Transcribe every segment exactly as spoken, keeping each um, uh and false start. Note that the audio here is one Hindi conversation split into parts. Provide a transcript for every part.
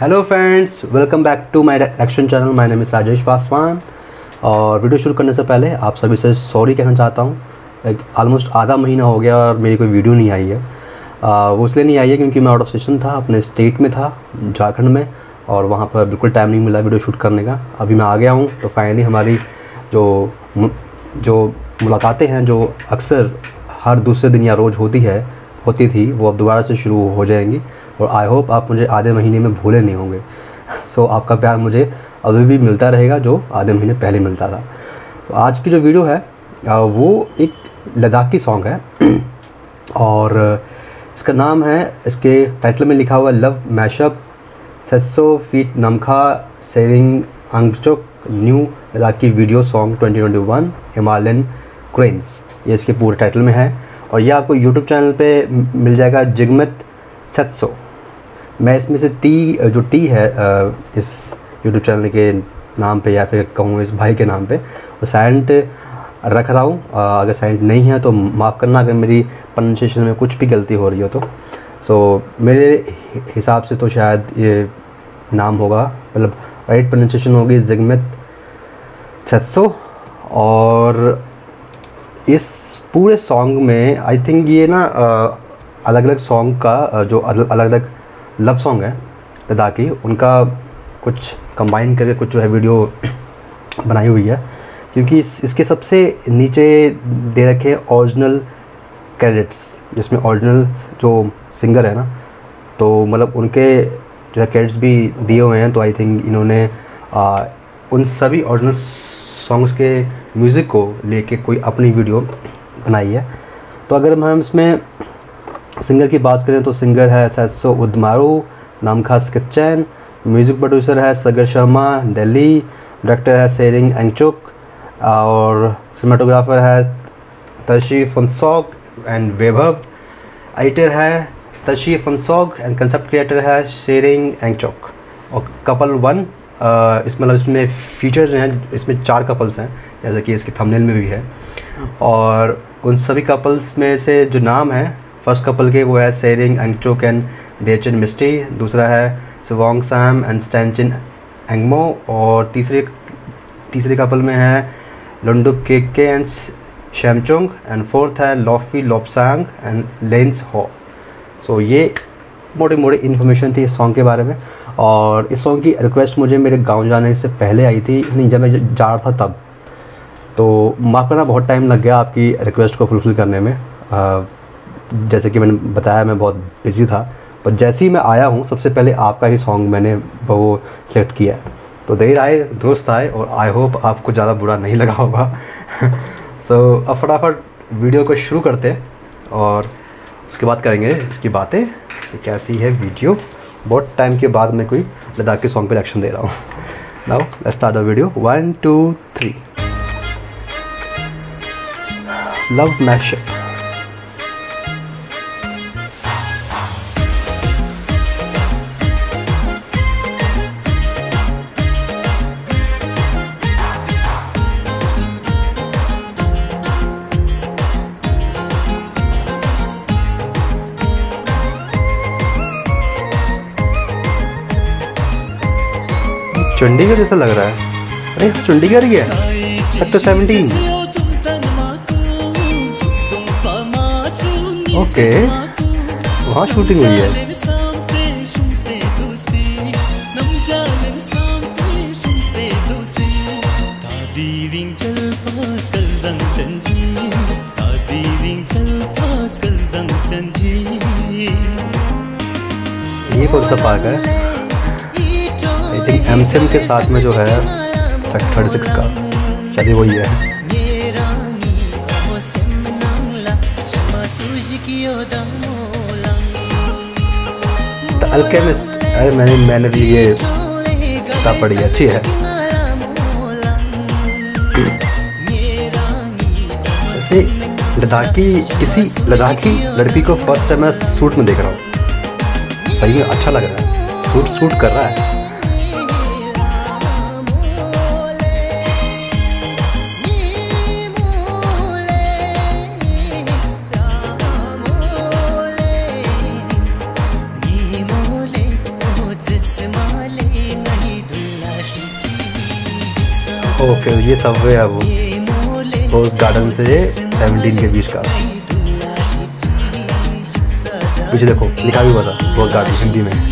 Hello friends, welcome back to my reaction channel. My name is Rajesh Paswan. और वीडियो शुरू करने से पहले आप सभी से सॉरी कहना चाहता हूँ। एक ऑलमोस्ट आधा महीना हो गया और मेरी कोई वीडियो नहीं आई है। आ, वो इसलिए नहीं आई है क्योंकि मैं आउट ऑफ स्टेशन था, अपने स्टेट में था, झारखंड में, और वहाँ पर बिल्कुल टाइम नहीं मिला वीडियो शूट करने का। अभी मैं आ गया हूँ तो फाइनली हमारी जो जो मुलाकातें हैं जो अक्सर हर दूसरे दिन या रोज़ होती है होती थी वो अब दोबारा से शुरू हो जाएंगी। और आई होप आप मुझे आधे महीने में भूले नहीं होंगे। सो so, आपका प्यार मुझे अभी भी मिलता रहेगा जो आधे महीने पहले मिलता था। तो आज की जो वीडियो है वो एक लद्दाखी सॉन्ग है और इसका नाम है, इसके टाइटल में लिखा हुआ love mashup Setso feat Namkha Tsering Angchok new Ladakhi video song twenty twenty one Himalayan cranes, ये इसके पूरे टाइटल में है। और ये आपको यूट्यूब चैनल पे मिल जाएगा जिगमित सेत्सो। मैं इसमें से टी जो टी है इस यूट्यूब चैनल के नाम पे या फिर कहूँ इस भाई के नाम पे वो साइलेंट रख रहा हूँ। अगर साइलेंट नहीं है तो माफ़ करना अगर मेरी प्रोनाउंसिएशन में कुछ भी गलती हो रही हो तो। सो so, मेरे हिसाब से तो शायद ये नाम होगा, मतलब राइट प्रोनाउंसिएशन होगी जिगमित सेत्सो। और इस पूरे सॉन्ग में आई थिंक ये ना अलग अलग सॉन्ग का जो अलग अलग लव सॉन्ग है लद्दाखी, उनका कुछ कंबाइन करके कुछ जो है वीडियो बनाई हुई है। क्योंकि इस, इसके सबसे नीचे दे रखे हैं ओरिजिनल क्रेडिट्स, जिसमें ओरिजिनल जो सिंगर है ना, तो मतलब उनके जो है क्रेडिट्स भी दिए हुए हैं। तो आई थिंक इन्होंने आ, उन सभी ओरिजिनल सॉन्ग्स के म्यूज़िक को लेके कोई अपनी वीडियो बनाई है। तो अगर हम इसमें सिंगर की बात करें तो सिंगर है सेत्सो उदमारू नामखा स्किचैन, म्यूज़िक प्रोड्यूसर है सगर शर्मा दिल्ली, डायरेक्टर है सेरिंग एंगचोक, और सिनेमाटोग्राफर है तशी फुनसोक एंड वैभव, एडिटर है तशी फुनसोक एंड कंसेप्ट क्रिएटर है सेरिंग एंगचोक। और कपल वन इस मतलब इसमें फीचर्स हैं, इसमें चार कपल्स हैं जैसे कि इसके थंबनेल में भी है। और उन सभी कपल्स में से जो नाम है फर्स्ट कपल के वो है सेरिंग एंगचोक एंड देचिन मिस्टी, दूसरा है सवोंग सैम एंड स्टैंचिन एंगमो, और तीसरे तीसरे कपल में है लुंडुप के के एंड शैमचोंग, एंड फोर्थ है लॉफी लोपसांग एंड लेंस हो। सो ये मोटी मोटी इन्फॉर्मेशन थी इस सॉन्ग के बारे में। और इस सॉन्ग की रिक्वेस्ट मुझे मेरे गांव जाने से पहले आई थी, नहीं जब मैं जा रहा था तब। तो माफ़ करना बहुत टाइम लग गया आपकी रिक्वेस्ट को फुलफ़िल करने में। आ, जैसे कि मैंने बताया मैं बहुत बिज़ी था, पर जैसे ही मैं आया हूँ सबसे पहले आपका ही सॉन्ग मैंने वो सेलेक्ट किया है। तो देर आए दुरुस्त आए, और आई होप आपको ज़्यादा बुरा नहीं लगा होगा। सो so, अब फटाफट वीडियो को शुरू करते हैं और उसके बाद करेंगे इसकी बातें कि कैसी है वीडियो। बहुत टाइम के बाद मैं कोई लद्दाखी सॉन्ग पर रिएक्शन दे रहा हूँ। Now let's start the video. One two three. Love mashup. Chandigarh जैसा लग रहा है। अरे चंडीगढ़ ही है। Sector seventeen. ओके, वहाँ शूटिंग हुई है। ये कौन सा पार्क है? आई थिंक एमसीएम के साथ में जो है थर्टी सिक्स का शायद वही है। द अल्केमिस्ट, अरे मैंने मैंने भी ये किताब पढ़ी है, अच्छी है। ऐसे लद्दाखी किसी लद्दाखी लड़की को फर्स्ट टाइम मैं सूट में देख रहा हूँ। सही है, अच्छा लग रहा है, सूट सूट कर रहा है। Mole, oh, this ओके ये सबवे है वो रोज गार्डन से सेवनटीन के बीच का। पीछे देखो लिखा भी हुआ था रोज गार्डन हिंदी में,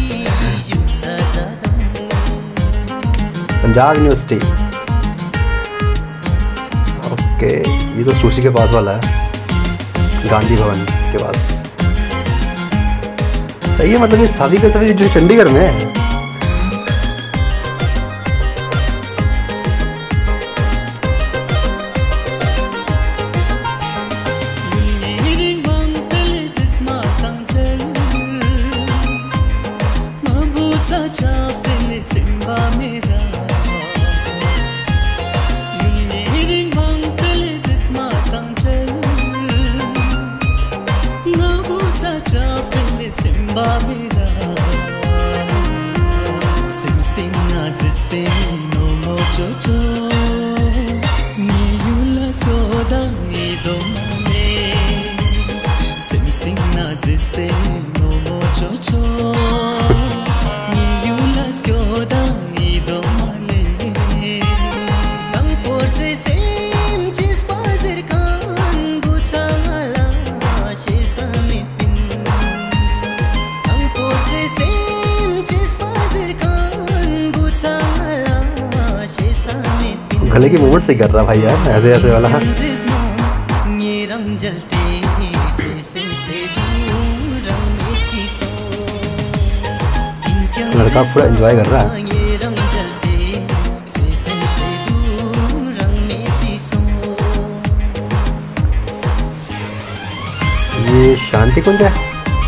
पंजाब यूनिवर्सिटी। ओके ये तो सुशी के पास वाला है, गांधी भवन के पास। सही है, मतलब ये शादी का सभी जो चंडीगढ़ में है। गले की मूवमेंट से कर रहा भाई यार, ऐसे ऐसे वाला। लड़का पूरा एंजॉय कर रहा है। ये शांति कुंज है।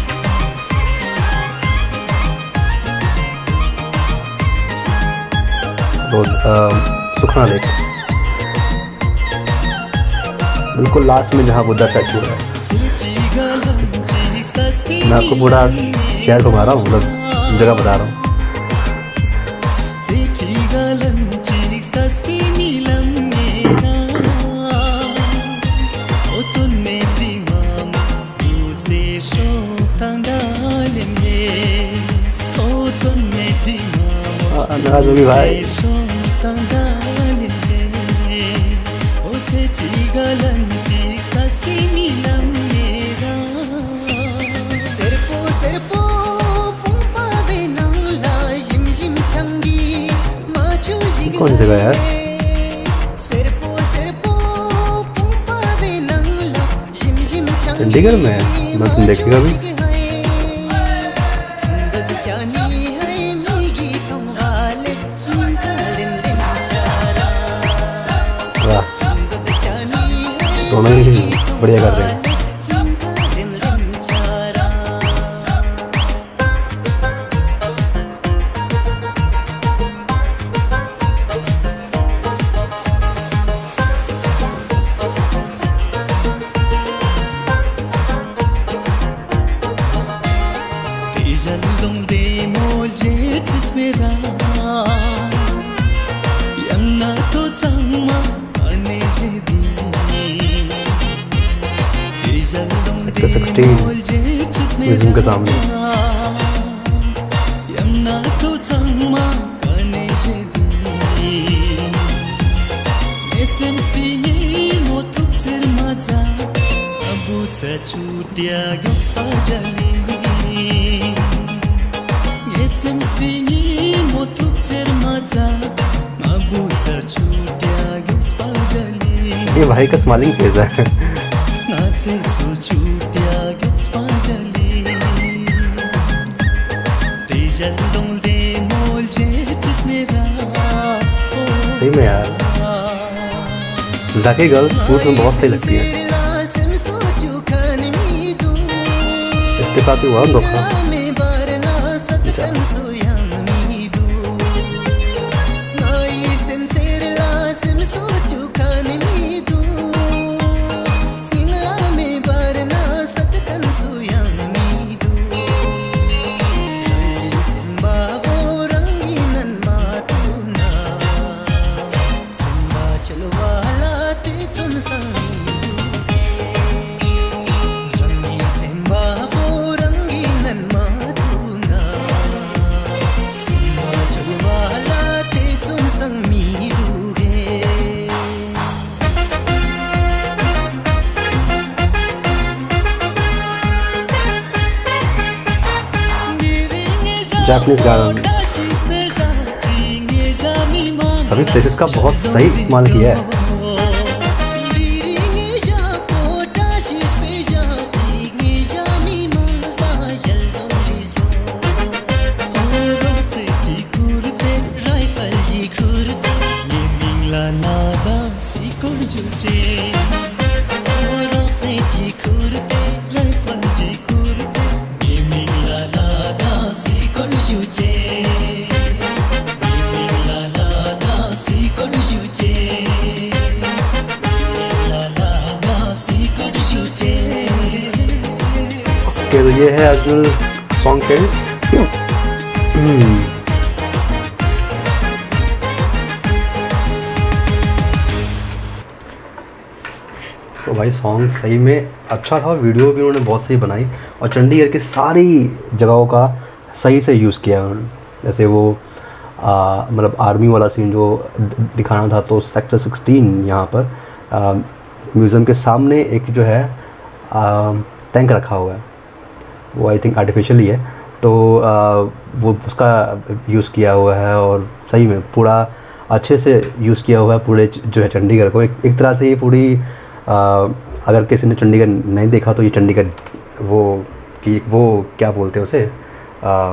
सुखना लेक बिल्कुल लास्ट में जहाँ बुद्धा स्टैचू है। मैं आपको पूरा शहर घुमा रहा हूँ, मतलब जगह बता रहा हूँ। भी भाई कौन जगह यार? चंडीगढ़ में है, मैं तुम देखेगा भी। दोनों ही बढ़िया कर रहे हैं। सिक्सटीन म्यूजियम के सामने। ये भाई का स्माइलिंग फेस है। सही में यार लड़की गर्ल सूट में बहुत सही लगती है। इसके साथ ही हुआ धोखा। रंगी सिंबा वो रंगी नन्मा जापानीज गाना सभी प्लेसेस का बहुत सही इस्तेमाल किया है। तो ये है ओरिजिनल सॉन्ग के तो भाई सॉन्ग सही में अच्छा था, वीडियो भी उन्होंने बहुत सही बनाई और चंडीगढ़ की सारी जगहों का सही से यूज़ किया उन्होंने। जैसे वो मतलब आर्मी वाला सीन जो दिखाना था, तो सेक्टर सिक्सटीन यहाँ पर म्यूज़ियम के सामने एक जो है आ, टैंक रखा हुआ है, वो आई थिंक आर्टिफिशियली है, तो आ, वो उसका यूज़ किया हुआ है और सही में पूरा अच्छे से यूज़ किया हुआ है पूरे जो है चंडीगढ़ को। एक, एक तरह से ये पूरी आ, अगर किसी ने चंडीगढ़ नहीं देखा तो ये चंडीगढ़ वो कि वो क्या बोलते हैं उसे आ,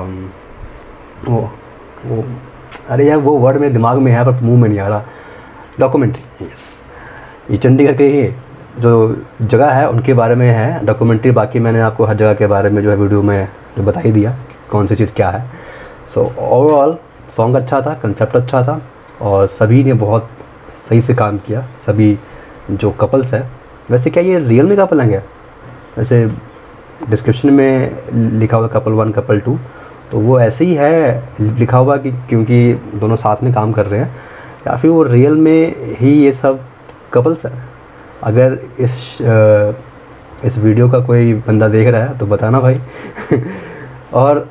वो वो अरे यार वो वर्ड मेरे दिमाग में है पर मुंह में नहीं आ रहा, डॉक्यूमेंट्री। यस, ये चंडीगढ़ के ही जो जगह है उनके बारे में है डॉक्यूमेंट्री। बाकी मैंने आपको हर जगह के बारे में जो है वीडियो में जो बता ही दिया कौन सी चीज़ क्या है। सो ओवरऑल सॉन्ग अच्छा था, कंसेप्ट अच्छा था और सभी ने बहुत सही से काम किया। सभी जो कपल्स हैं, वैसे क्या ये रियल में कपल हैं क्या? वैसे डिस्क्रिप्शन में लिखा हुआ कपल वन कपल टू, तो वो ऐसे ही है लिखा हुआ कि क्योंकि दोनों साथ में काम कर रहे हैं, या फिर वो रियल में ही ये सब कपल्स हैं। अगर इस आ, इस वीडियो का कोई बंदा देख रहा है तो बताना भाई। और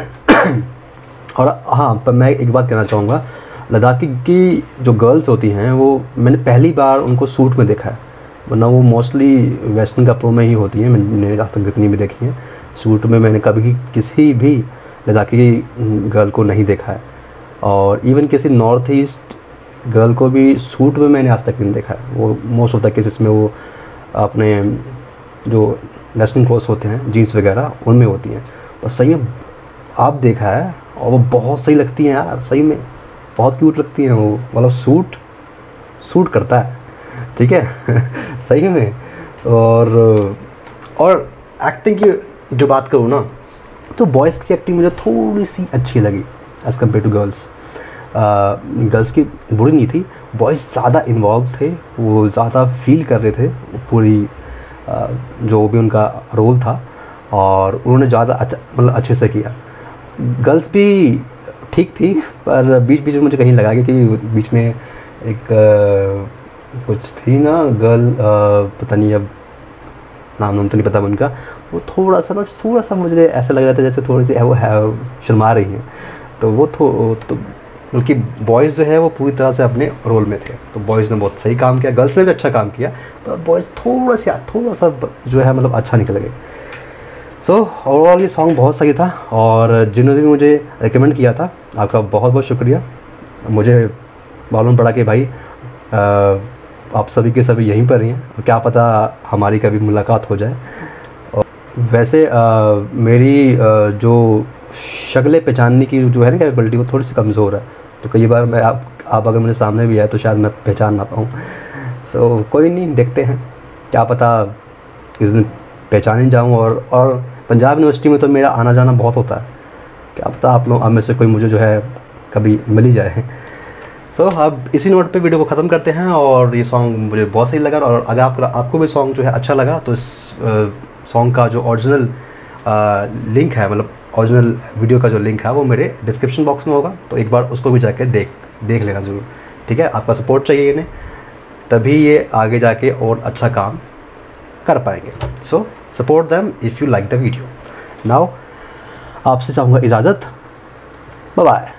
और हाँ, पर मैं एक बात कहना चाहूँगा, लद्दाखी की जो गर्ल्स होती हैं वो मैंने पहली बार उनको सूट में देखा है, वरना वो मोस्टली वेस्टर्न कपड़ों में ही होती हैं। मैंने आज तक जितनी भी देखी हैं, सूट में मैंने कभी किसी भी लद्दाखी गर्ल को नहीं देखा है। और इवन किसी नॉर्थ ईस्ट गर्ल को भी सूट में मैंने आज तक नहीं देखा है। वो मोस्ट ऑफ द केसेस में वो अपने जो वेस्टर्न क्लोथ्स होते हैं, जीन्स वगैरह, उनमें होती हैं। और सही में आप देखा है और वो बहुत सही लगती हैं यार, सही में बहुत क्यूट लगती हैं वो, मतलब सूट सूट करता है, ठीक है। सही में। और और एक्टिंग की जो बात करूँ ना, तो बॉयज़ की एक्टिंग मुझे थोड़ी सी अच्छी लगी as compare to girls. Girls की बुरी नहीं थी, बॉयज़ ज़्यादा इन्वॉल्व थे, वो ज़्यादा फील कर रहे थे पूरी uh, जो भी उनका रोल था, और उन्होंने ज़्यादा अच्छा मतलब अच्छे से किया। गर्ल्स भी ठीक थी, पर बीच बीच में मुझे कहीं लगा कि बीच में एक uh, कुछ थी ना गर्ल, uh, पता नहीं अब नाम नाम तो नहीं पता उनका, वो थोड़ा सा ना थोड़ा सा मुझे ऐसा लग रहा था जैसे थोड़ी सी वो है शर्मा रही हैं। तो वो थो तो बल्कि बॉयज़ जो है वो पूरी तरह से अपने रोल में थे, तो बॉयज़ ने बहुत सही काम किया, गर्ल्स ने भी अच्छा काम किया, पर बॉयज़ थोड़ा सा थोड़ा सा जो है मतलब अच्छा निकल गए। सो ओवरऑल ये सॉन्ग बहुत सही था, और जिन्होंने भी मुझे रिकमेंड किया था आपका बहुत बहुत शुक्रिया। मुझे मालूम पड़ा कि भाई आ, आप सभी के सभी यहीं पर ही हैं, और क्या पता हमारी कभी मुलाकात हो जाए। और वैसे आ, मेरी आ, जो शक्लें पहचानने की जो है ना कैपेबिलिटी, वो थोड़ी सी कमज़ोर है, तो कई बार मैं आप आप अगर मेरे सामने भी आए तो शायद मैं पहचान ना पाऊँ। सो so, कोई नहीं, देखते हैं, क्या पता इस दिन पहचान ही जाऊँ। और और पंजाब यूनिवर्सिटी में तो मेरा आना जाना बहुत होता है, क्या पता आप लोग आप में से कोई मुझे जो है कभी मिल ही जाए। सो so, अब इसी नोट पे वीडियो को ख़त्म करते हैं। और ये सॉन्ग मुझे बहुत सही लगा, और अगर आप, आपको भी सॉन्ग जो है अच्छा लगा तो इस सॉन्ग का जो ओरिजिनल लिंक है, मतलब ओरिजिनल वीडियो का जो लिंक है, वो मेरे डिस्क्रिप्शन बॉक्स में होगा, तो एक बार उसको भी जाके देख देख लेना ज़रूर, ठीक है। आपका सपोर्ट चाहिए इन्हें, तभी ये आगे जाके और अच्छा काम कर पाएंगे। So support them if you like the video. Now आपसे चाहूँगा इजाज़त, बाय बाय।